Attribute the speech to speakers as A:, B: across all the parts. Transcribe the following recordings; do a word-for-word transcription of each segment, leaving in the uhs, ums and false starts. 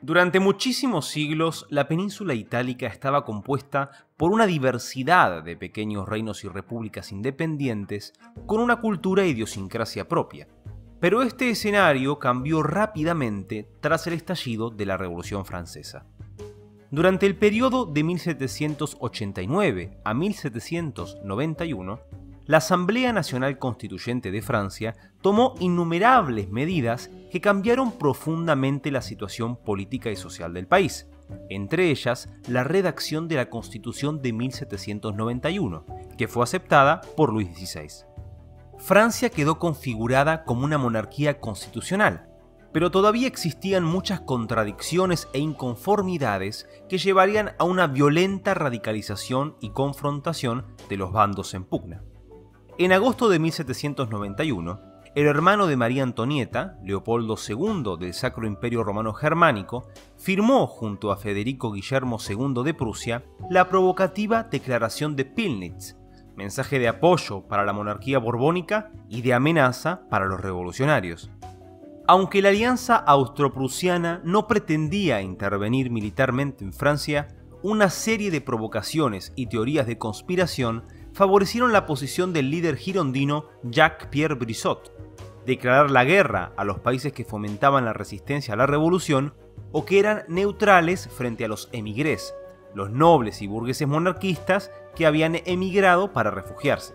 A: Durante muchísimos siglos, la península itálica estaba compuesta por una diversidad de pequeños reinos y repúblicas independientes con una cultura e idiosincrasia propia. Pero este escenario cambió rápidamente tras el estallido de la Revolución Francesa. Durante el periodo de mil setecientos ochenta y nueve a mil setecientos noventa y uno, la Asamblea Nacional Constituyente de Francia tomó innumerables medidas que cambiaron profundamente la situación política y social del país, entre ellas la redacción de la Constitución de mil setecientos noventa y uno, que fue aceptada por Luis dieciséis. Francia quedó configurada como una monarquía constitucional, pero todavía existían muchas contradicciones e inconformidades que llevarían a una violenta radicalización y confrontación de los bandos en pugna. En agosto de mil setecientos noventa y uno, el hermano de María Antonieta, Leopoldo segundo del Sacro Imperio Romano Germánico, firmó junto a Federico Guillermo segundo de Prusia la provocativa Declaración de Pillnitz, mensaje de apoyo para la monarquía borbónica y de amenaza para los revolucionarios. Aunque la alianza austro-prusiana no pretendía intervenir militarmente en Francia, una serie de provocaciones y teorías de conspiración favorecieron la posición del líder girondino Jacques-Pierre Brissot, declarar la guerra a los países que fomentaban la resistencia a la revolución o que eran neutrales frente a los émigrés, los nobles y burgueses monarquistas que habían emigrado para refugiarse.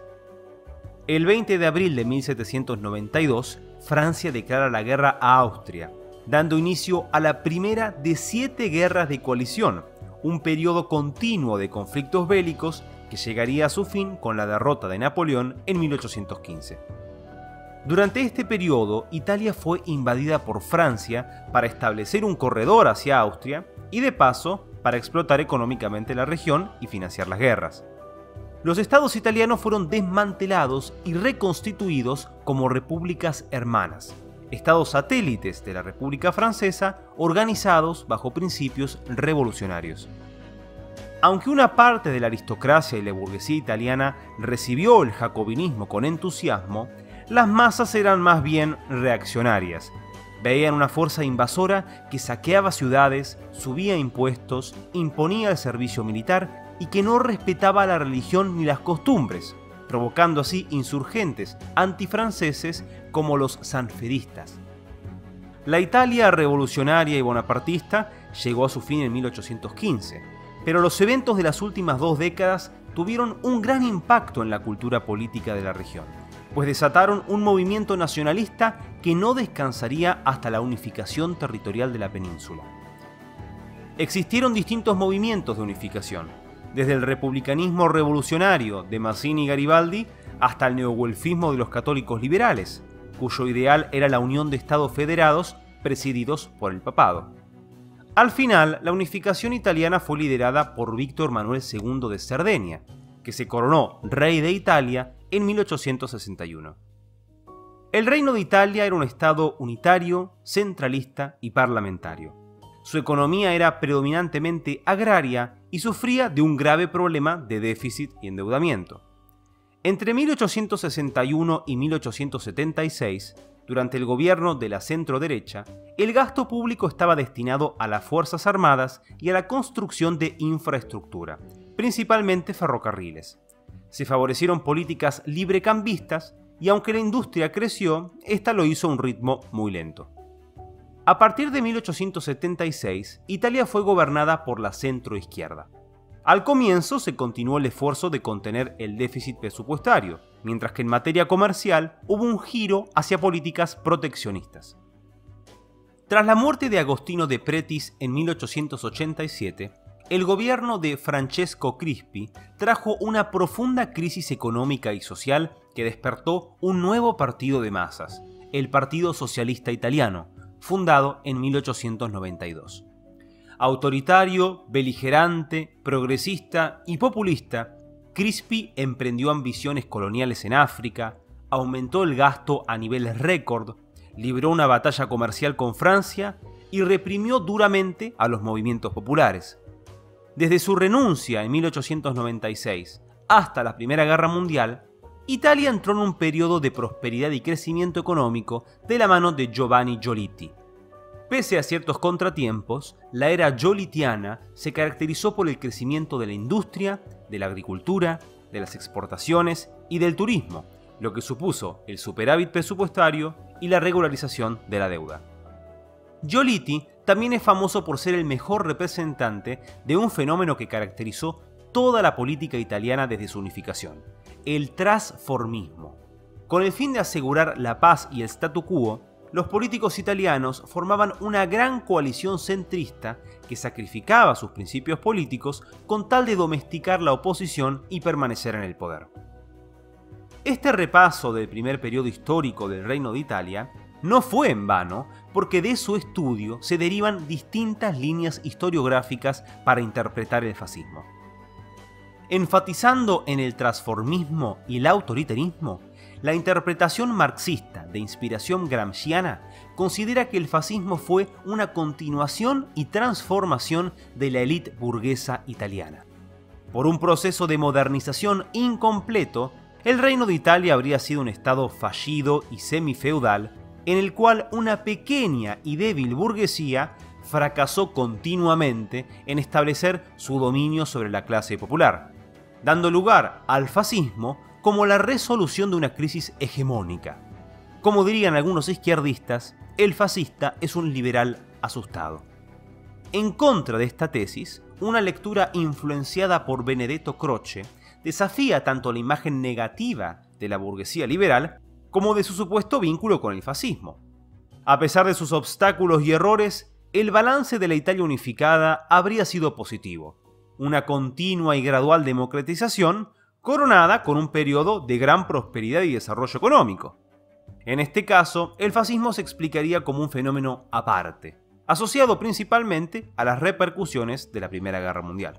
A: El veinte de abril de mil setecientos noventa y dos, Francia declara la guerra a Austria, dando inicio a la primera de siete guerras de coalición, un periodo continuo de conflictos bélicos que llegaría a su fin con la derrota de Napoleón en mil ochocientos quince. Durante este periodo, Italia fue invadida por Francia para establecer un corredor hacia Austria y, de paso, para explotar económicamente la región y financiar las guerras. Los estados italianos fueron desmantelados y reconstituidos como repúblicas hermanas, estados satélites de la República Francesa organizados bajo principios revolucionarios. Aunque una parte de la aristocracia y la burguesía italiana recibió el jacobinismo con entusiasmo, las masas eran más bien reaccionarias. Veían una fuerza invasora que saqueaba ciudades, subía impuestos, imponía el servicio militar y que no respetaba la religión ni las costumbres, provocando así insurgentes antifranceses como los sanfedistas. La Italia revolucionaria y bonapartista llegó a su fin en mil ochocientos quince, pero los eventos de las últimas dos décadas tuvieron un gran impacto en la cultura política de la región, pues desataron un movimiento nacionalista que no descansaría hasta la unificación territorial de la península. Existieron distintos movimientos de unificación, desde el republicanismo revolucionario de Mazzini y Garibaldi hasta el neogüelfismo de los católicos liberales, cuyo ideal era la unión de estados federados presididos por el papado. Al final, la unificación italiana fue liderada por Víctor Manuel segundo de Cerdeña, que se coronó rey de Italia en mil ochocientos sesenta y uno. El Reino de Italia era un estado unitario, centralista y parlamentario. Su economía era predominantemente agraria y sufría de un grave problema de déficit y endeudamiento. Entre mil ochocientos sesenta y uno y mil ochocientos setenta y seis, durante el gobierno de la centro-derecha, el gasto público estaba destinado a las Fuerzas Armadas y a la construcción de infraestructura, principalmente ferrocarriles. Se favorecieron políticas librecambistas y aunque la industria creció, esta lo hizo a un ritmo muy lento. A partir de mil ochocientos setenta y seis, Italia fue gobernada por la centroizquierda. Al comienzo se continuó el esfuerzo de contener el déficit presupuestario, mientras que en materia comercial hubo un giro hacia políticas proteccionistas. Tras la muerte de Agostino de Pretis en mil ochocientos ochenta y siete, el gobierno de Francesco Crispi trajo una profunda crisis económica y social que despertó un nuevo partido de masas, el Partido Socialista Italiano, fundado en mil ochocientos noventa y dos. Autoritario, beligerante, progresista y populista, Crispi emprendió ambiciones coloniales en África, aumentó el gasto a niveles récord, libró una batalla comercial con Francia y reprimió duramente a los movimientos populares. Desde su renuncia en mil ochocientos noventa y seis hasta la Primera Guerra Mundial, Italia entró en un periodo de prosperidad y crecimiento económico de la mano de Giovanni Giolitti. Pese a ciertos contratiempos, la era yolitiana se caracterizó por el crecimiento de la industria, de la agricultura, de las exportaciones y del turismo, lo que supuso el superávit presupuestario y la regularización de la deuda. Giolitti también es famoso por ser el mejor representante de un fenómeno que caracterizó toda la política italiana desde su unificación, el trasformismo. Con el fin de asegurar la paz y el statu quo, los políticos italianos formaban una gran coalición centrista que sacrificaba sus principios políticos con tal de domesticar la oposición y permanecer en el poder. Este repaso del primer periodo histórico del Reino de Italia no fue en vano, porque de su estudio se derivan distintas líneas historiográficas para interpretar el fascismo. Enfatizando en el transformismo y el autoritarismo, la interpretación marxista de inspiración gramsciana considera que el fascismo fue una continuación y transformación de la élite burguesa italiana. Por un proceso de modernización incompleto, el Reino de Italia habría sido un estado fallido y semifeudal en el cual una pequeña y débil burguesía fracasó continuamente en establecer su dominio sobre la clase popular, dando lugar al fascismo como la resolución de una crisis hegemónica. Como dirían algunos izquierdistas, el fascista es un liberal asustado. En contra de esta tesis, una lectura influenciada por Benedetto Croce desafía tanto la imagen negativa de la burguesía liberal como de su supuesto vínculo con el fascismo. A pesar de sus obstáculos y errores, el balance de la Italia unificada habría sido positivo, una continua y gradual democratización coronada con un periodo de gran prosperidad y desarrollo económico. En este caso, el fascismo se explicaría como un fenómeno aparte, asociado principalmente a las repercusiones de la Primera Guerra Mundial.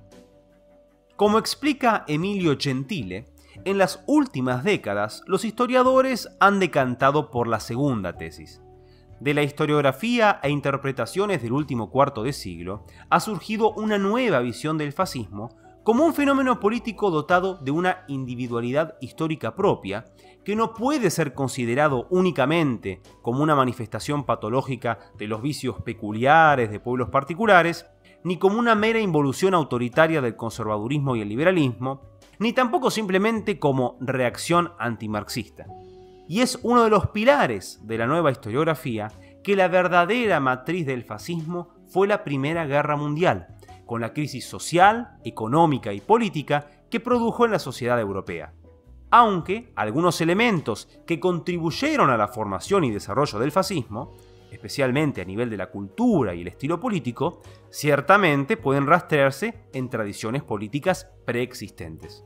A: Como explica Emilio Gentile, en las últimas décadas los historiadores han decantado por la segunda tesis. De la historiografía e interpretaciones del último cuarto de siglo, ha surgido una nueva visión del fascismo como un fenómeno político dotado de una individualidad histórica propia, que no puede ser considerado únicamente como una manifestación patológica de los vicios peculiares de pueblos particulares, ni como una mera involución autoritaria del conservadurismo y el liberalismo, ni tampoco simplemente como reacción antimarxista. Y es uno de los pilares de la nueva historiografía que la verdadera matriz del fascismo fue la Primera Guerra Mundial, con la crisis social, económica y política que produjo en la sociedad europea. Aunque algunos elementos que contribuyeron a la formación y desarrollo del fascismo, especialmente a nivel de la cultura y el estilo político, ciertamente pueden rastrearse en tradiciones políticas preexistentes.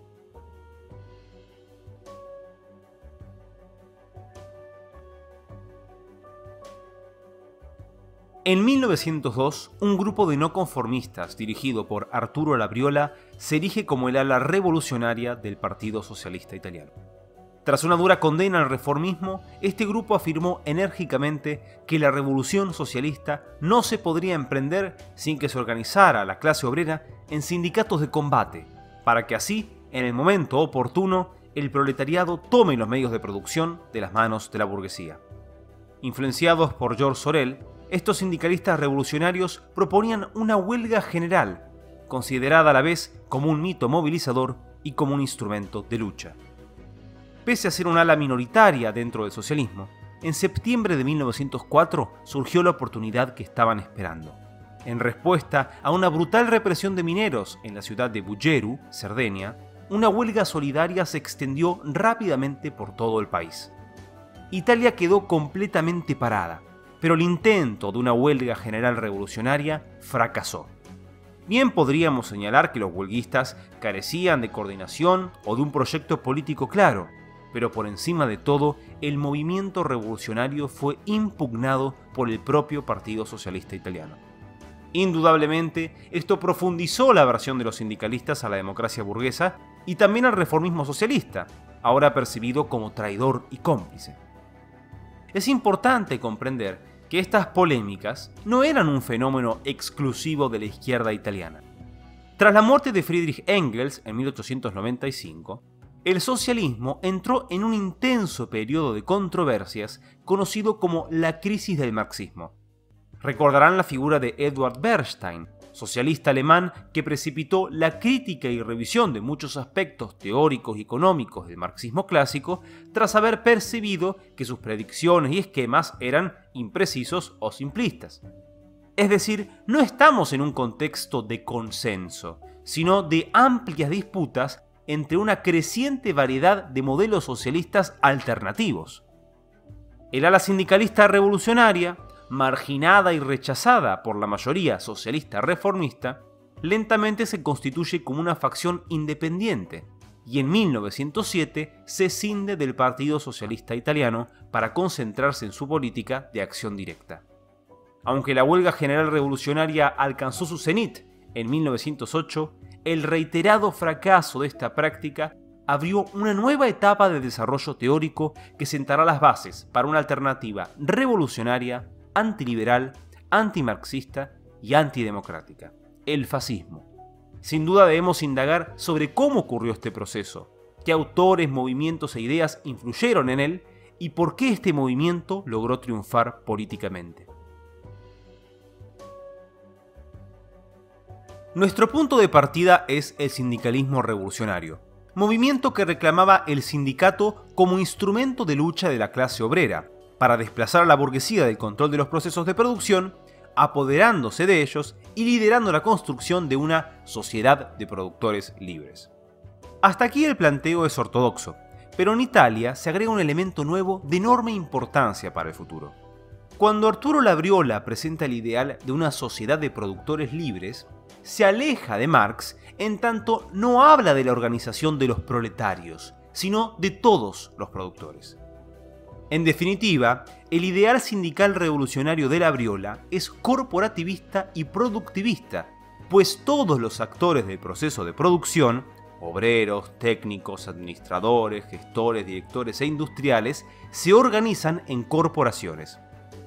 A: En mil novecientos dos, un grupo de no conformistas dirigido por Arturo Labriola se erige como el ala revolucionaria del Partido Socialista Italiano. Tras una dura condena al reformismo, este grupo afirmó enérgicamente que la revolución socialista no se podría emprender sin que se organizara la clase obrera en sindicatos de combate, para que así, en el momento oportuno, el proletariado tome los medios de producción de las manos de la burguesía. Influenciados por George Sorel, estos sindicalistas revolucionarios proponían una huelga general, considerada a la vez como un mito movilizador y como un instrumento de lucha. Pese a ser un ala minoritaria dentro del socialismo, en septiembre de mil novecientos cuatro surgió la oportunidad que estaban esperando. En respuesta a una brutal represión de mineros en la ciudad de Bugeru, Cerdeña, una huelga solidaria se extendió rápidamente por todo el país. Italia quedó completamente parada, pero el intento de una huelga general revolucionaria fracasó. Bien podríamos señalar que los huelguistas carecían de coordinación o de un proyecto político claro, pero por encima de todo, el movimiento revolucionario fue impugnado por el propio Partido Socialista Italiano. Indudablemente, esto profundizó la aversión de los sindicalistas a la democracia burguesa y también al reformismo socialista, ahora percibido como traidor y cómplice. Es importante comprender que estas polémicas no eran un fenómeno exclusivo de la izquierda italiana. Tras la muerte de Friedrich Engels en mil ochocientos noventa y cinco, el socialismo entró en un intenso periodo de controversias conocido como la crisis del marxismo. Recordarán la figura de Eduard Bernstein, socialista alemán que precipitó la crítica y revisión de muchos aspectos teóricos y económicos del marxismo clásico tras haber percibido que sus predicciones y esquemas eran imprecisos o simplistas. Es decir, no estamos en un contexto de consenso, sino de amplias disputas entre una creciente variedad de modelos socialistas alternativos. El ala sindicalista revolucionaria, marginada y rechazada por la mayoría socialista reformista, lentamente se constituye como una facción independiente y en mil novecientos siete se escinde del Partido Socialista Italiano para concentrarse en su política de acción directa. Aunque la huelga general revolucionaria alcanzó su cenit en mil novecientos ocho, el reiterado fracaso de esta práctica abrió una nueva etapa de desarrollo teórico que sentará las bases para una alternativa revolucionaria, antiliberal, antimarxista y antidemocrática: el fascismo. Sin duda debemos indagar sobre cómo ocurrió este proceso, qué autores, movimientos e ideas influyeron en él y por qué este movimiento logró triunfar políticamente. Nuestro punto de partida es el sindicalismo revolucionario, movimiento que reclamaba el sindicato como instrumento de lucha de la clase obrera, para desplazar a la burguesía del control de los procesos de producción, apoderándose de ellos y liderando la construcción de una sociedad de productores libres. Hasta aquí el planteo es ortodoxo, pero en Italia se agrega un elemento nuevo de enorme importancia para el futuro. Cuando Arturo Labriola presenta el ideal de una sociedad de productores libres, se aleja de Marx en tanto no habla de la organización de los proletarios, sino de todos los productores. En definitiva, el ideal sindical revolucionario de Labriola es corporativista y productivista, pues todos los actores del proceso de producción, obreros, técnicos, administradores, gestores, directores e industriales, se organizan en corporaciones.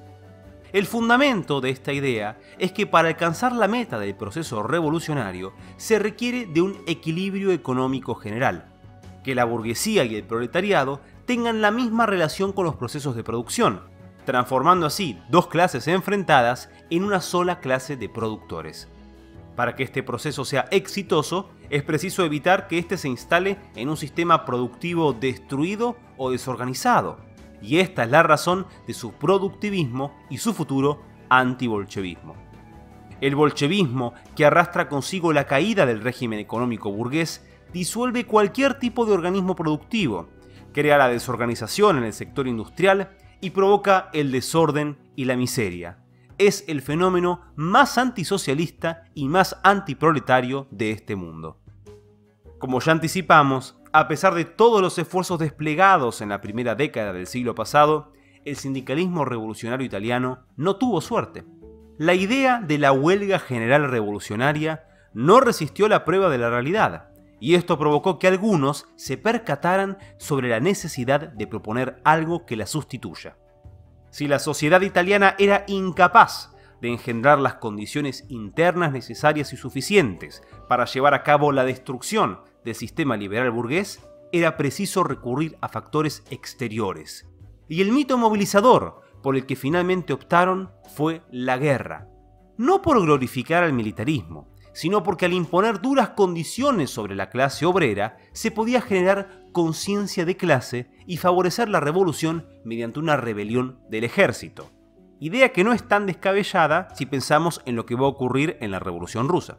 A: El fundamento de esta idea es que para alcanzar la meta del proceso revolucionario se requiere de un equilibrio económico general, que la burguesía y el proletariado tengan la misma relación con los procesos de producción, transformando así dos clases enfrentadas en una sola clase de productores. Para que este proceso sea exitoso, es preciso evitar que éste se instale en un sistema productivo destruido o desorganizado, y esta es la razón de su productivismo y su futuro antibolchevismo. El bolchevismo, que arrastra consigo la caída del régimen económico burgués, disuelve cualquier tipo de organismo productivo, crea la desorganización en el sector industrial y provoca el desorden y la miseria. Es el fenómeno más antisocialista y más antiproletario de este mundo. Como ya anticipamos, a pesar de todos los esfuerzos desplegados en la primera década del siglo pasado, el sindicalismo revolucionario italiano no tuvo suerte. La idea de la huelga general revolucionaria no resistió la prueba de la realidad, y esto provocó que algunos se percataran sobre la necesidad de proponer algo que la sustituya. Si la sociedad italiana era incapaz de engendrar las condiciones internas necesarias y suficientes para llevar a cabo la destrucción del sistema liberal burgués, era preciso recurrir a factores exteriores. Y el mito movilizador por el que finalmente optaron fue la guerra. No por glorificar al militarismo, sino porque al imponer duras condiciones sobre la clase obrera, se podía generar conciencia de clase y favorecer la revolución mediante una rebelión del ejército. Idea que no es tan descabellada si pensamos en lo que va a ocurrir en la Revolución Rusa.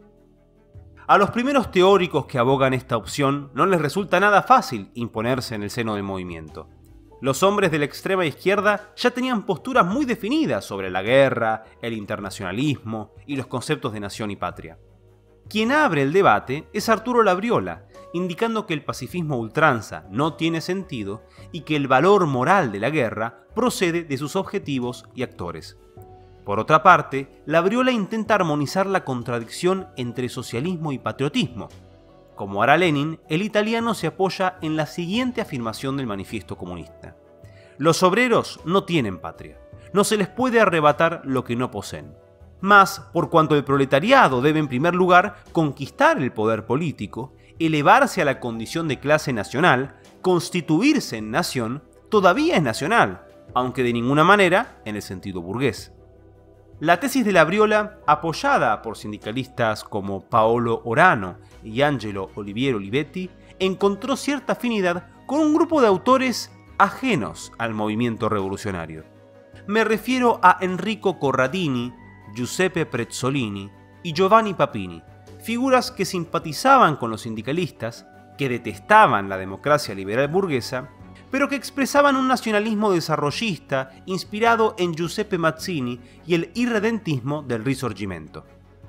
A: A los primeros teóricos que abogan esta opción no les resulta nada fácil imponerse en el seno del movimiento. Los hombres de la extrema izquierda ya tenían posturas muy definidas sobre la guerra, el internacionalismo y los conceptos de nación y patria. Quien abre el debate es Arturo Labriola, indicando que el pacifismo a ultranza no tiene sentido y que el valor moral de la guerra procede de sus objetivos y actores. Por otra parte, Labriola intenta armonizar la contradicción entre socialismo y patriotismo. Como hará Lenin, el italiano se apoya en la siguiente afirmación del Manifiesto Comunista: los obreros no tienen patria, no se les puede arrebatar lo que no poseen. Mas, por cuanto el proletariado debe en primer lugar conquistar el poder político, elevarse a la condición de clase nacional, constituirse en nación, todavía es nacional, aunque de ninguna manera en el sentido burgués. La tesis de Labriola, apoyada por sindicalistas como Paolo Orano y Angelo Oliviero Olivetti, encontró cierta afinidad con un grupo de autores ajenos al movimiento revolucionario. Me refiero a Enrico Corradini, Giuseppe Prezzolini y Giovanni Papini, figuras que simpatizaban con los sindicalistas, que detestaban la democracia liberal burguesa, pero que expresaban un nacionalismo desarrollista inspirado en Giuseppe Mazzini y el irredentismo del Risorgimento.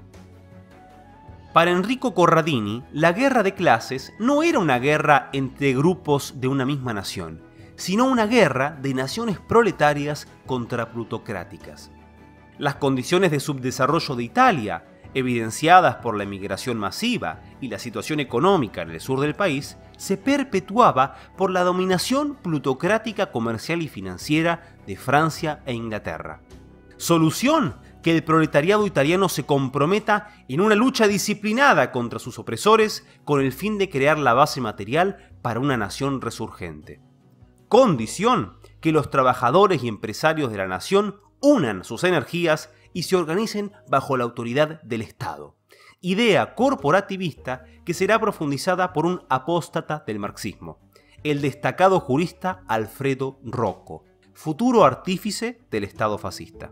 A: Para Enrico Corradini, la guerra de clases no era una guerra entre grupos de una misma nación, sino una guerra de naciones proletarias contra plutocráticas. Las condiciones de subdesarrollo de Italia, evidenciadas por la emigración masiva y la situación económica en el sur del país, se perpetuaba por la dominación plutocrática comercial y financiera de Francia e Inglaterra. Solución: que el proletariado italiano se comprometa en una lucha disciplinada contra sus opresores con el fin de crear la base material para una nación resurgente. Condición: que los trabajadores y empresarios de la nación unan sus energías y se organicen bajo la autoridad del Estado. Idea corporativista que será profundizada por un apóstata del marxismo, el destacado jurista Alfredo Rocco, futuro artífice del Estado fascista.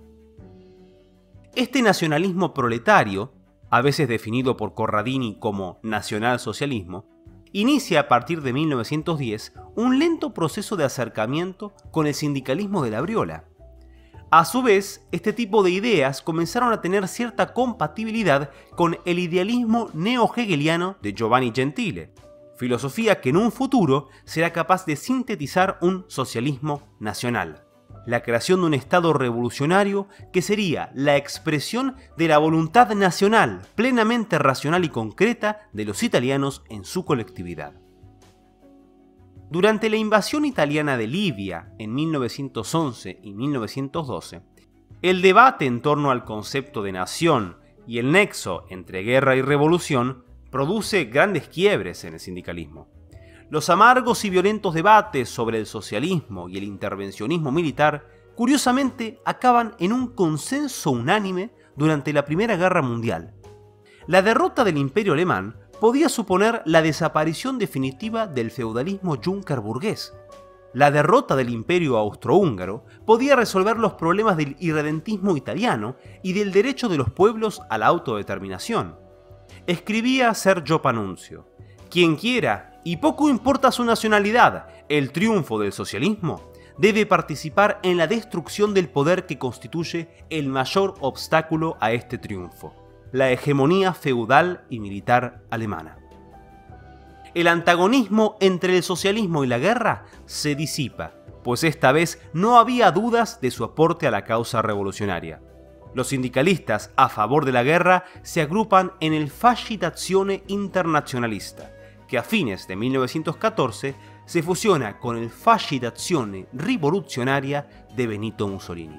A: Este nacionalismo proletario, a veces definido por Corradini como nacionalsocialismo, inicia a partir de mil novecientos diez un lento proceso de acercamiento con el sindicalismo de Labriola. A su vez, este tipo de ideas comenzaron a tener cierta compatibilidad con el idealismo neo-hegeliano de Giovanni Gentile, filosofía que en un futuro será capaz de sintetizar un socialismo nacional, la creación de un Estado revolucionario que sería la expresión de la voluntad nacional plenamente racional y concreta de los italianos en su colectividad. Durante la invasión italiana de Libia en mil novecientos once y mil novecientos doce, el debate en torno al concepto de nación y el nexo entre guerra y revolución produce grandes quiebres en el sindicalismo. Los amargos y violentos debates sobre el socialismo y el intervencionismo militar, curiosamente, acaban en un consenso unánime durante la Primera Guerra Mundial. La derrota del Imperio Alemán podía suponer la desaparición definitiva del feudalismo junker burgués. La derrota del Imperio Austrohúngaro podía resolver los problemas del irredentismo italiano y del derecho de los pueblos a la autodeterminación. Escribía Sergio Panunzio: quien quiera, y poco importa su nacionalidad, el triunfo del socialismo, debe participar en la destrucción del poder que constituye el mayor obstáculo a este triunfo: la hegemonía feudal y militar alemana. El antagonismo entre el socialismo y la guerra se disipa, pues esta vez no había dudas de su aporte a la causa revolucionaria. Los sindicalistas a favor de la guerra se agrupan en el Fascitazione Internazionalista, que a fines de mil novecientos catorce se fusiona con el Fascitazione Rivoluzionaria de Benito Mussolini.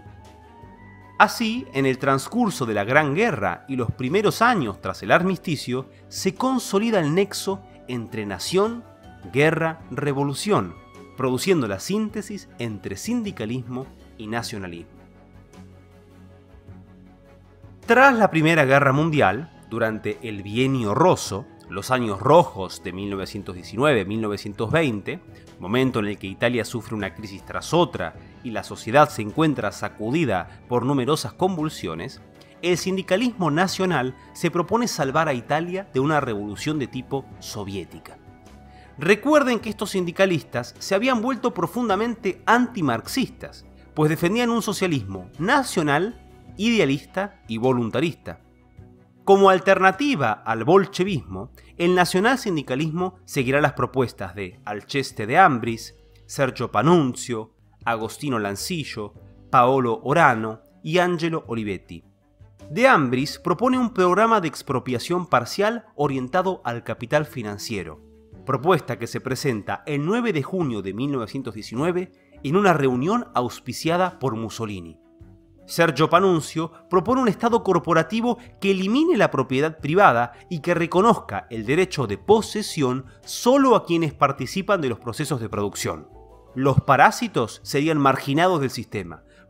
A: Así, en el transcurso de la Gran Guerra y los primeros años tras el armisticio, se consolida el nexo entre nación, guerra, revolución, produciendo la síntesis entre sindicalismo y nacionalismo. Tras la Primera Guerra Mundial, durante el Bienio Rosso, los años rojos de mil novecientos diecinueve a mil novecientos veinte, momento en el que Italia sufre una crisis tras otra y la sociedad se encuentra sacudida por numerosas convulsiones, el sindicalismo nacional se propone salvar a Italia de una revolución de tipo soviética. Recuerden que estos sindicalistas se habían vuelto profundamente antimarxistas, pues defendían un socialismo nacional, idealista y voluntarista. Como alternativa al bolchevismo, el nacionalsindicalismo seguirá las propuestas de Alceste de Ambris, Sergio Panunzio, Agostino Lancillo, Paolo Orano y Angelo Olivetti. De Ambris propone un programa de expropiación parcial orientado al capital financiero, propuesta que se presenta el nueve de junio de mil novecientos diecinueve en una reunión auspiciada por Mussolini. Sergio Panunzio propone un Estado corporativo que elimine la propiedad privada y que reconozca el derecho de posesión solo a quienes participan de los procesos de producción. Los parásitos serían marginados del sistema,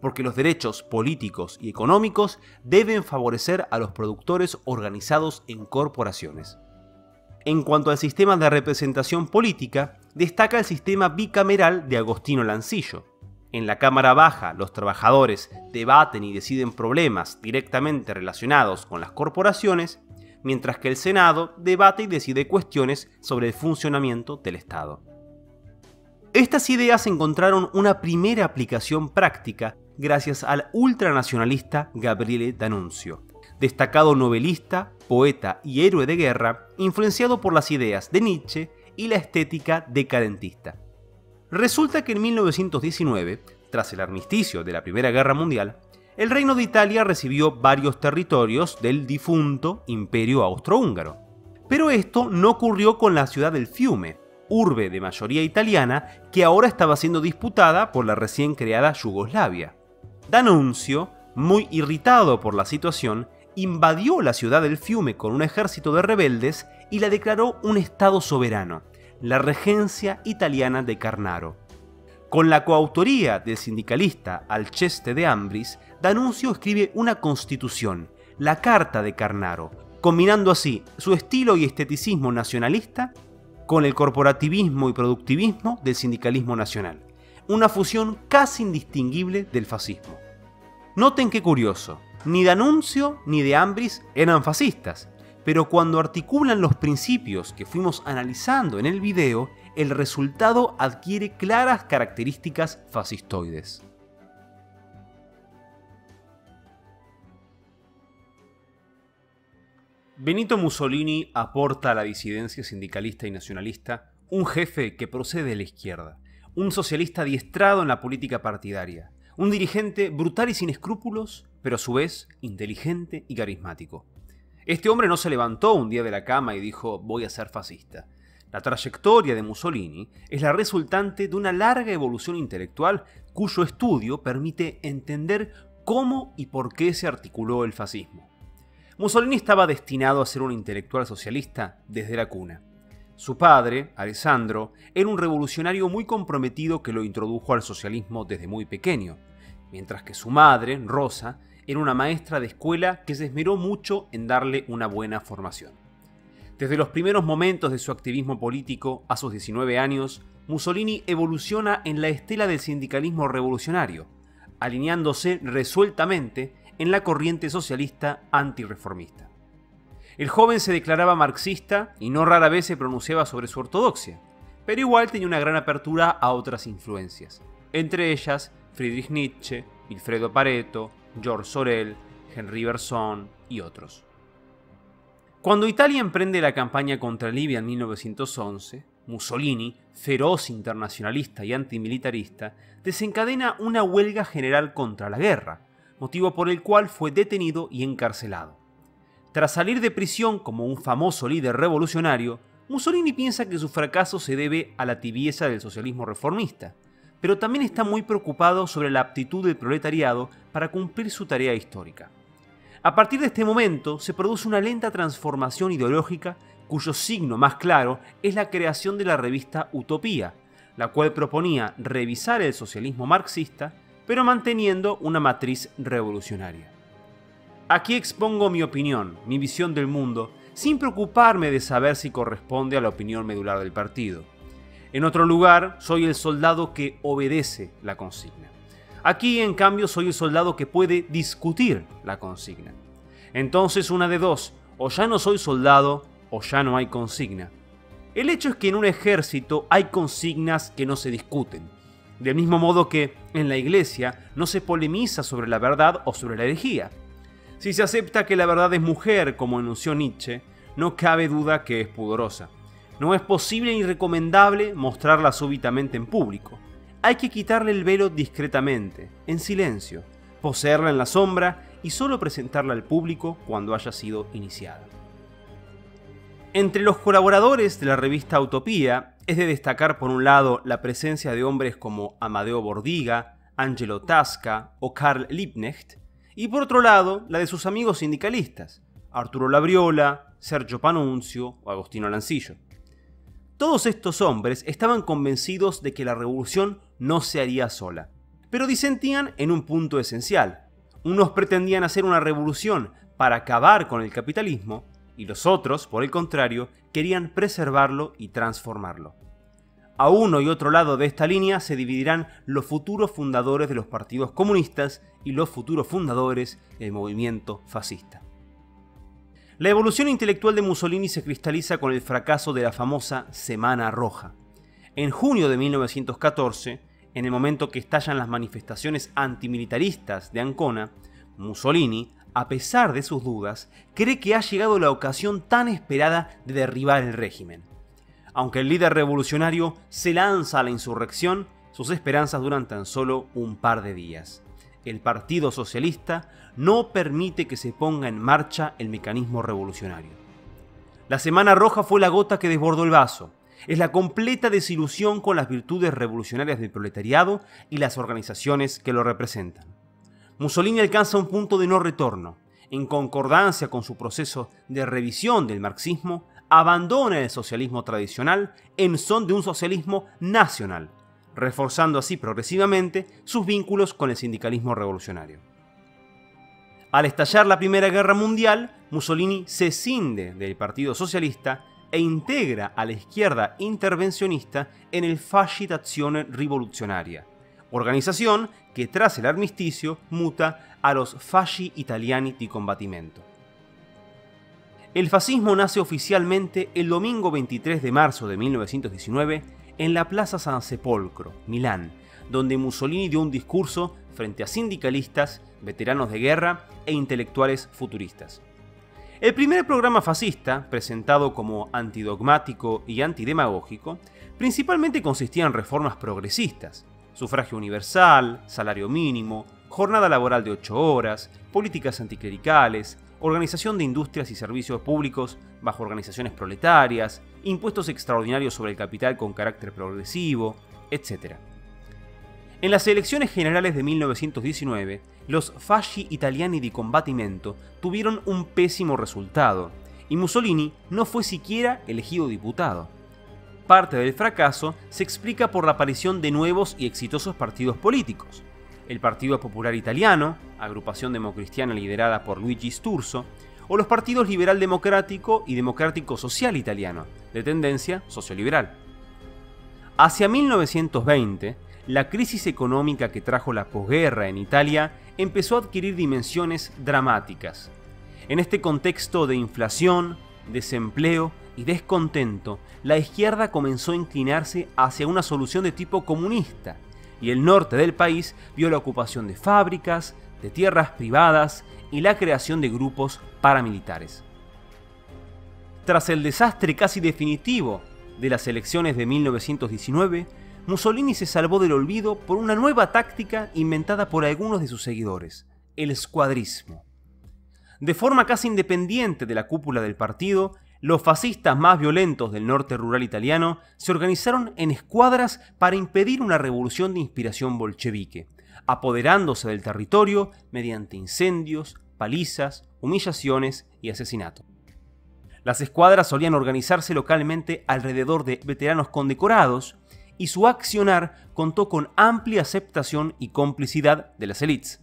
A: porque los derechos políticos y económicos deben favorecer a los productores organizados en corporaciones. En cuanto al sistema de representación política, destaca el sistema bicameral de Agostinho Lancillo. En la Cámara Baja, los trabajadores debaten y deciden problemas directamente relacionados con las corporaciones, mientras que el Senado debate y decide cuestiones sobre el funcionamiento del Estado. Estas ideas encontraron una primera aplicación práctica gracias al ultranacionalista Gabriele D'Annunzio, destacado novelista, poeta y héroe de guerra, influenciado por las ideas de Nietzsche y la estética decadentista. Resulta que en mil novecientos diecinueve, tras el armisticio de la Primera Guerra Mundial, el Reino de Italia recibió varios territorios del difunto Imperio Austrohúngaro. Pero esto no ocurrió con la ciudad del Fiume, urbe de mayoría italiana que ahora estaba siendo disputada por la recién creada Yugoslavia. D'Annunzio, muy irritado por la situación, invadió la ciudad del Fiume con un ejército de rebeldes y la declaró un estado soberano, la regencia italiana de Carnaro. Con la coautoría del sindicalista Alceste de Ambris, D'Annunzio escribe una constitución, la Carta de Carnaro, combinando así su estilo y esteticismo nacionalista con el corporativismo y productivismo del sindicalismo nacional, una fusión casi indistinguible del fascismo. Noten qué curioso, ni D'Annunzio ni de Ambris eran fascistas, pero cuando articulan los principios que fuimos analizando en el video, el resultado adquiere claras características fascistoides. Benito Mussolini aporta a la disidencia sindicalista y nacionalista un jefe que procede de la izquierda, un socialista adiestrado en la política partidaria, un dirigente brutal y sin escrúpulos, pero a su vez inteligente y carismático. Este hombre no se levantó un día de la cama y dijo voy a ser fascista. La trayectoria de Mussolini es la resultante de una larga evolución intelectual cuyo estudio permite entender cómo y por qué se articuló el fascismo. Mussolini estaba destinado a ser un intelectual socialista desde la cuna. Su padre, Alessandro, era un revolucionario muy comprometido que lo introdujo al socialismo desde muy pequeño, mientras que su madre, Rosa, era una maestra de escuela que se esmeró mucho en darle una buena formación. Desde los primeros momentos de su activismo político, a sus diecinueve años, Mussolini evoluciona en la estela del sindicalismo revolucionario, alineándose resueltamente en la corriente socialista antirreformista. El joven se declaraba marxista y no rara vez se pronunciaba sobre su ortodoxia, pero igual tenía una gran apertura a otras influencias, entre ellas Friedrich Nietzsche, Vilfredo Pareto, George Sorel, Henri Bergson y otros. Cuando Italia emprende la campaña contra Libia en mil novecientos once, Mussolini, feroz internacionalista y antimilitarista, desencadena una huelga general contra la guerra, motivo por el cual fue detenido y encarcelado. Tras salir de prisión como un famoso líder revolucionario, Mussolini piensa que su fracaso se debe a la tibieza del socialismo reformista, pero también está muy preocupado sobre la aptitud del proletariado para cumplir su tarea histórica. A partir de este momento se produce una lenta transformación ideológica cuyo signo más claro es la creación de la revista Utopía, la cual proponía revisar el socialismo marxista, pero manteniendo una matriz revolucionaria. Aquí expongo mi opinión, mi visión del mundo, sin preocuparme de saber si corresponde a la opinión medular del partido. En otro lugar, soy el soldado que obedece la consigna. Aquí, en cambio, soy el soldado que puede discutir la consigna. Entonces, una de dos, o ya no soy soldado, o ya no hay consigna. El hecho es que en un ejército hay consignas que no se discuten. Del mismo modo que en la iglesia no se polemiza sobre la verdad o sobre la herejía. Si se acepta que la verdad es mujer, como enunció Nietzsche, no cabe duda que es pudorosa. No es posible ni recomendable mostrarla súbitamente en público. Hay que quitarle el velo discretamente, en silencio, poseerla en la sombra y solo presentarla al público cuando haya sido iniciada. Entre los colaboradores de la revista Utopía es de destacar por un lado la presencia de hombres como Amadeo Bordiga, Angelo Tasca o Karl Liebknecht, y por otro lado la de sus amigos sindicalistas, Arturo Labriola, Sergio Panunzio o Agostinho Lancillo. Todos estos hombres estaban convencidos de que la revolución no se haría sola, pero disentían en un punto esencial. Unos pretendían hacer una revolución para acabar con el capitalismo, y los otros, por el contrario, querían preservarlo y transformarlo. A uno y otro lado de esta línea se dividirán los futuros fundadores de los partidos comunistas y los futuros fundadores del movimiento fascista. La evolución intelectual de Mussolini se cristaliza con el fracaso de la famosa Semana Roja. En junio de mil novecientos catorce, en el momento que estallan las manifestaciones antimilitaristas de Ancona, Mussolini, a pesar de sus dudas, cree que ha llegado la ocasión tan esperada de derribar el régimen. Aunque el líder revolucionario se lanza a la insurrección, sus esperanzas duran tan solo un par de días. El Partido Socialista no permite que se ponga en marcha el mecanismo revolucionario. La Semana Roja fue la gota que desbordó el vaso. Es la completa desilusión con las virtudes revolucionarias del proletariado y las organizaciones que lo representan. Mussolini alcanza un punto de no retorno. En concordancia con su proceso de revisión del marxismo, abandona el socialismo tradicional en son de un socialismo nacional, reforzando así progresivamente sus vínculos con el sindicalismo revolucionario. Al estallar la Primera Guerra Mundial, Mussolini se escinde del Partido Socialista e integra a la izquierda intervencionista en el Fasci d'Azione Rivoluzionaria, organización que tras el armisticio muta a los Fasci Italiani di Combattimento. El fascismo nace oficialmente el domingo veintitrés de marzo de mil novecientos diecinueve en la Plaza San Sepolcro, Milán, donde Mussolini dio un discurso frente a sindicalistas, veteranos de guerra e intelectuales futuristas. El primer programa fascista, presentado como antidogmático y antidemagógico, principalmente consistía en reformas progresistas: sufragio universal, salario mínimo, jornada laboral de ocho horas, políticas anticlericales, organización de industrias y servicios públicos bajo organizaciones proletarias, impuestos extraordinarios sobre el capital con carácter progresivo, etcétera. En las elecciones generales de mil novecientos diecinueve, los Fasci Italiani di Combattimento tuvieron un pésimo resultado, y Mussolini no fue siquiera elegido diputado. Parte del fracaso se explica por la aparición de nuevos y exitosos partidos políticos: el Partido Popular Italiano, agrupación democristiana liderada por Luigi Sturzo, o los partidos Liberal Democrático y Democrático Social Italiano, de tendencia socioliberal. Hacia mil novecientos veinte, la crisis económica que trajo la posguerra en Italia empezó a adquirir dimensiones dramáticas. En este contexto de inflación, desempleo y descontento, la izquierda comenzó a inclinarse hacia una solución de tipo comunista, y el norte del país vio la ocupación de fábricas, de tierras privadas y la creación de grupos paramilitares. Tras el desastre casi definitivo de las elecciones de mil novecientos diecinueve, Mussolini se salvó del olvido por una nueva táctica inventada por algunos de sus seguidores: el squadrismo. De forma casi independiente de la cúpula del partido, los fascistas más violentos del norte rural italiano se organizaron en escuadras para impedir una revolución de inspiración bolchevique, apoderándose del territorio mediante incendios, palizas, humillaciones y asesinatos. Las escuadras solían organizarse localmente alrededor de veteranos condecorados, y su accionar contó con amplia aceptación y complicidad de las élites.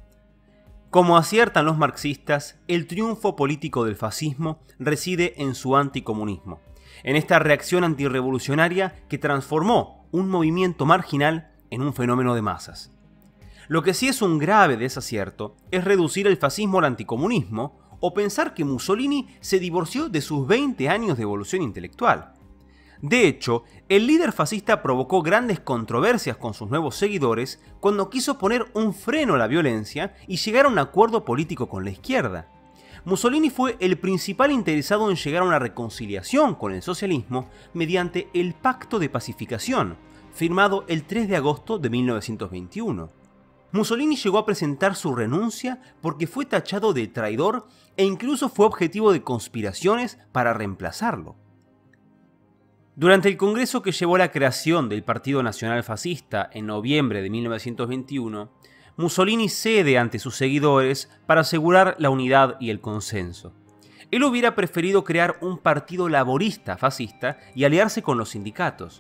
A: Como aciertan los marxistas, el triunfo político del fascismo reside en su anticomunismo, en esta reacción antirrevolucionaria que transformó un movimiento marginal en un fenómeno de masas. Lo que sí es un grave desacierto es reducir el fascismo al anticomunismo o pensar que Mussolini se divorció de sus veinte años de evolución intelectual. De hecho, el líder fascista provocó grandes controversias con sus nuevos seguidores cuando quiso poner un freno a la violencia y llegar a un acuerdo político con la izquierda. Mussolini fue el principal interesado en llegar a una reconciliación con el socialismo mediante el Pacto de Pacificación, firmado el tres de agosto de mil novecientos veintiuno. Mussolini llegó a presentar su renuncia porque fue tachado de traidor e incluso fue objetivo de conspiraciones para reemplazarlo. Durante el congreso que llevó a la creación del Partido Nacional Fascista en noviembre de mil novecientos veintiuno, Mussolini cede ante sus seguidores para asegurar la unidad y el consenso. Él hubiera preferido crear un partido laborista fascista y aliarse con los sindicatos,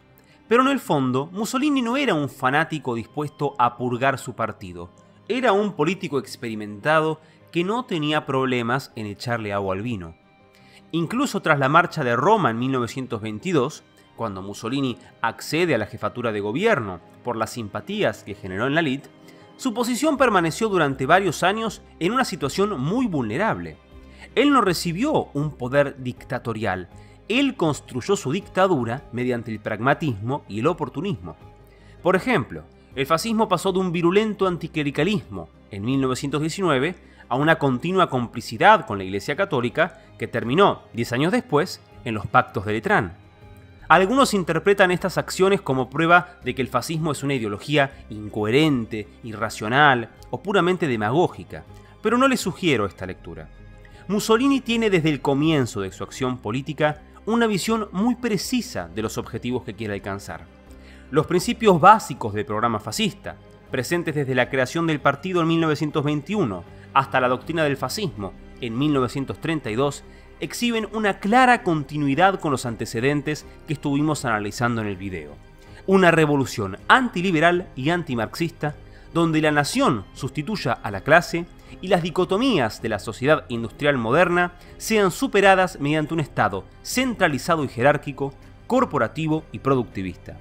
A: Pero en el fondo, Mussolini no era un fanático dispuesto a purgar su partido. Era un político experimentado que no tenía problemas en echarle agua al vino. Incluso tras la marcha de Roma en mil novecientos veintidós, cuando Mussolini accede a la jefatura de gobierno por las simpatías que generó en la lid, su posición permaneció durante varios años en una situación muy vulnerable. Él no recibió un poder dictatorial, él construyó su dictadura mediante el pragmatismo y el oportunismo. Por ejemplo, el fascismo pasó de un virulento anticlericalismo en mil novecientos diecinueve a una continua complicidad con la Iglesia Católica que terminó, diez años después, en los pactos de Letrán. Algunos interpretan estas acciones como prueba de que el fascismo es una ideología incoherente, irracional o puramente demagógica, pero no les sugiero esta lectura. Mussolini tiene desde el comienzo de su acción política una visión muy precisa de los objetivos que quiere alcanzar. Los principios básicos del programa fascista, presentes desde la creación del partido en mil novecientos veintiuno hasta la doctrina del fascismo en mil novecientos treinta y dos, exhiben una clara continuidad con los antecedentes que estuvimos analizando en el video. Una revolución antiliberal y antimarxista, donde la nación sustituya a la clase y las dicotomías de la sociedad industrial moderna sean superadas mediante un Estado centralizado y jerárquico, corporativo y productivista.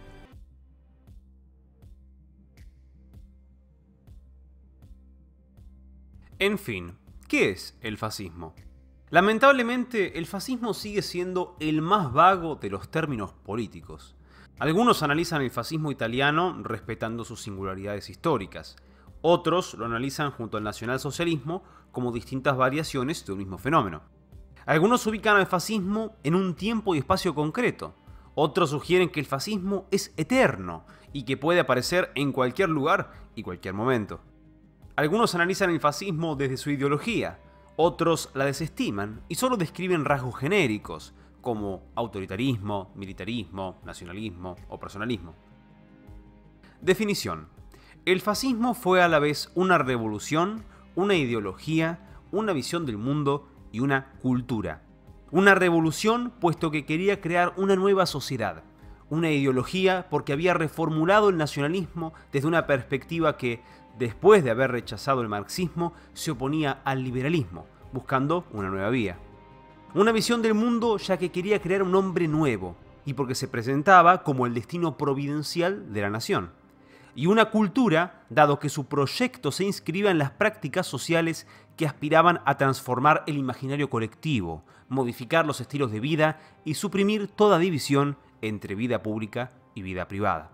A: En fin, ¿qué es el fascismo? Lamentablemente, el fascismo sigue siendo el más vago de los términos políticos. Algunos analizan el fascismo italiano respetando sus singularidades históricas. Otros lo analizan junto al nacionalsocialismo como distintas variaciones de un mismo fenómeno. Algunos ubican al fascismo en un tiempo y espacio concreto. Otros sugieren que el fascismo es eterno y que puede aparecer en cualquier lugar y cualquier momento. Algunos analizan el fascismo desde su ideología, otros la desestiman y solo describen rasgos genéricos, como autoritarismo, militarismo, nacionalismo o personalismo. Definición. El fascismo fue a la vez una revolución, una ideología, una visión del mundo y una cultura. Una revolución puesto que quería crear una nueva sociedad. Una ideología porque había reformulado el nacionalismo desde una perspectiva que, después de haber rechazado el marxismo, se oponía al liberalismo, buscando una nueva vía. Una visión del mundo ya que quería crear un hombre nuevo, y porque se presentaba como el destino providencial de la nación. Y una cultura, dado que su proyecto se inscribía en las prácticas sociales que aspiraban a transformar el imaginario colectivo, modificar los estilos de vida y suprimir toda división entre vida pública y vida privada.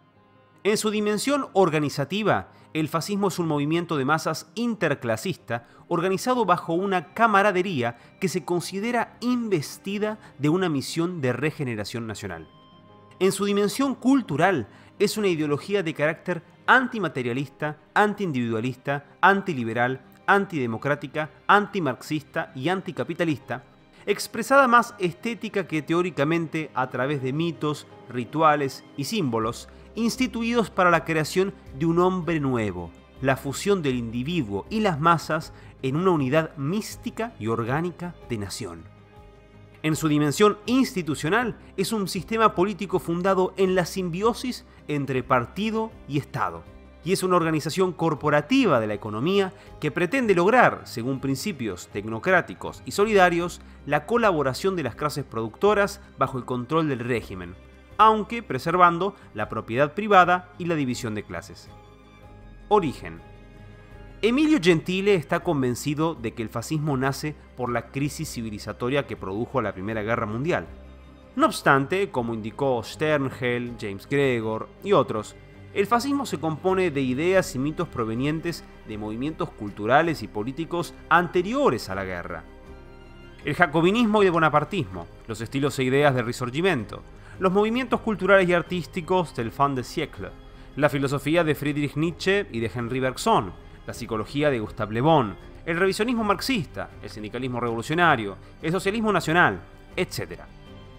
A: En su dimensión organizativa, el fascismo es un movimiento de masas interclasista organizado bajo una camaradería que se considera investida de una misión de regeneración nacional. En su dimensión cultural, es una ideología de carácter antimaterialista, antiindividualista, antiliberal, antidemocrática, antimarxista y anticapitalista, expresada más estética que teóricamente a través de mitos, rituales y símbolos instituidos para la creación de un hombre nuevo, la fusión del individuo y las masas en una unidad mística y orgánica de nación. En su dimensión institucional, es un sistema político fundado en la simbiosis entre partido y Estado, y es una organización corporativa de la economía que pretende lograr, según principios tecnocráticos y solidarios, la colaboración de las clases productoras bajo el control del régimen, aunque preservando la propiedad privada y la división de clases. Origen. Emilio Gentile está convencido de que el fascismo nace por la crisis civilizatoria que produjo la Primera Guerra Mundial. No obstante, como indicó Sternhell, James Gregor y otros, el fascismo se compone de ideas y mitos provenientes de movimientos culturales y políticos anteriores a la guerra. El jacobinismo y el bonapartismo, los estilos e ideas del Risorgimento, los movimientos culturales y artísticos del fin de siècle, la filosofía de Friedrich Nietzsche y de Henri Bergson, la psicología de Gustave Le Bon, el revisionismo marxista, el sindicalismo revolucionario, el socialismo nacional, etcétera.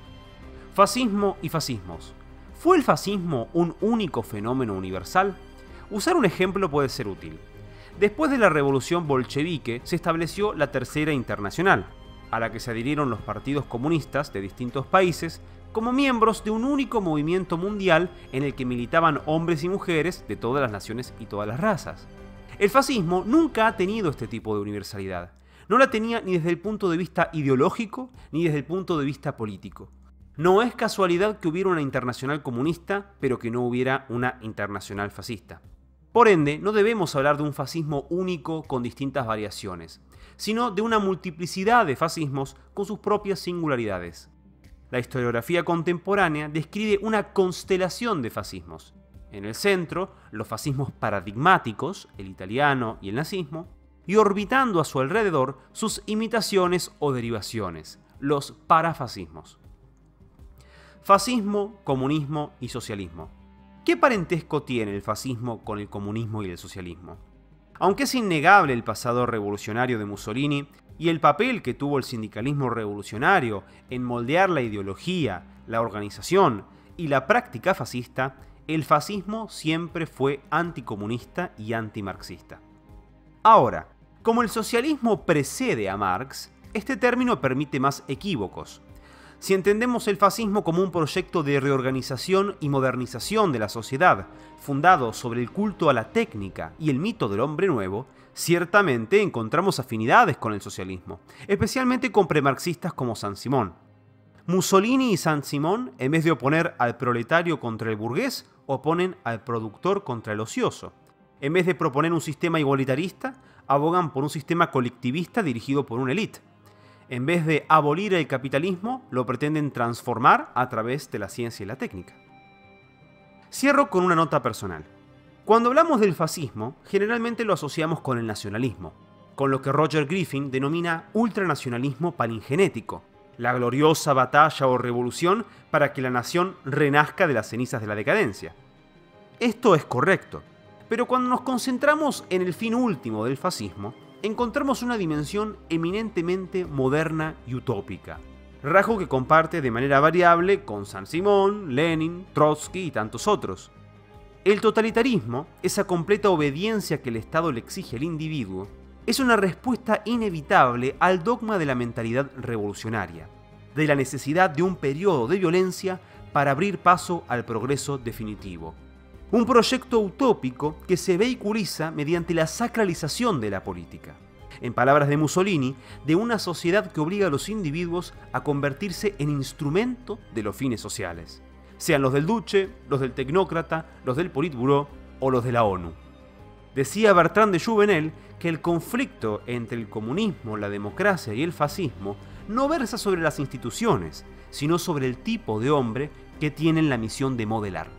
A: Fascismo y fascismos. ¿Fue el fascismo un único fenómeno universal? Usar un ejemplo puede ser útil. Después de la revolución bolchevique se estableció la Tercera Internacional, a la que se adhirieron los partidos comunistas de distintos países como miembros de un único movimiento mundial en el que militaban hombres y mujeres de todas las naciones y todas las razas. El fascismo nunca ha tenido este tipo de universalidad. No la tenía ni desde el punto de vista ideológico ni desde el punto de vista político. No es casualidad que hubiera una internacional comunista, pero que no hubiera una internacional fascista. Por ende, no debemos hablar de un fascismo único con distintas variaciones, sino de una multiplicidad de fascismos con sus propias singularidades. La historiografía contemporánea describe una constelación de fascismos. En el centro, los fascismos paradigmáticos, el italiano y el nazismo, y orbitando a su alrededor sus imitaciones o derivaciones, los parafascismos. Fascismo, comunismo y socialismo. ¿Qué parentesco tiene el fascismo con el comunismo y el socialismo? Aunque es innegable el pasado revolucionario de Mussolini y el papel que tuvo el sindicalismo revolucionario en moldear la ideología, la organización y la práctica fascista, el fascismo siempre fue anticomunista y antimarxista. Ahora, como el socialismo precede a Marx, este término permite más equívocos. Si entendemos el fascismo como un proyecto de reorganización y modernización de la sociedad, fundado sobre el culto a la técnica y el mito del hombre nuevo, ciertamente encontramos afinidades con el socialismo, especialmente con premarxistas como Saint-Simon. Mussolini y Saint-Simon, en vez de oponer al proletario contra el burgués, oponen al productor contra el ocioso. En vez de proponer un sistema igualitarista, abogan por un sistema colectivista dirigido por una élite. En vez de abolir el capitalismo, lo pretenden transformar a través de la ciencia y la técnica. Cierro con una nota personal. Cuando hablamos del fascismo, generalmente lo asociamos con el nacionalismo, con lo que Roger Griffin denomina ultranacionalismo palingenético, la gloriosa batalla o revolución para que la nación renazca de las cenizas de la decadencia. Esto es correcto, pero cuando nos concentramos en el fin último del fascismo, encontramos una dimensión eminentemente moderna y utópica, rasgo que comparte de manera variable con Saint-Simon, Lenin, Trotsky y tantos otros. El totalitarismo, esa completa obediencia que el Estado le exige al individuo, es una respuesta inevitable al dogma de la mentalidad revolucionaria, de la necesidad de un periodo de violencia para abrir paso al progreso definitivo. Un proyecto utópico que se vehiculiza mediante la sacralización de la política. En palabras de Mussolini, de una sociedad que obliga a los individuos a convertirse en instrumento de los fines sociales, sean los del duce, los del tecnócrata, los del Politburó o los de la ONU. Decía Bertrand de Jouvenel que el conflicto entre el comunismo, la democracia y el fascismo no versa sobre las instituciones, sino sobre el tipo de hombre que tienen la misión de modelar.